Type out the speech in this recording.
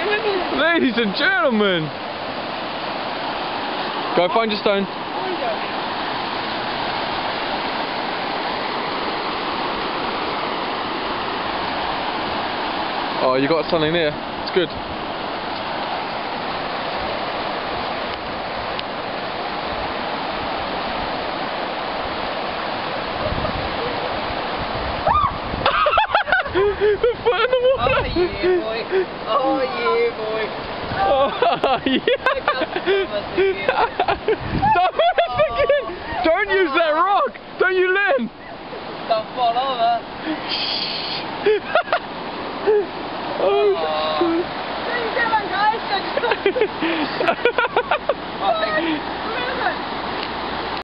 Ladies and gentlemen! Go find your stone. Oh, you got something there. It's good. The foot in the water. Oh yeah, boy. Oh yeah, boy. Oh yeah. Thomas again. Don't use that rock. Don't you learn? Don't fall over. Oh. Ladies and gentlemen, guys.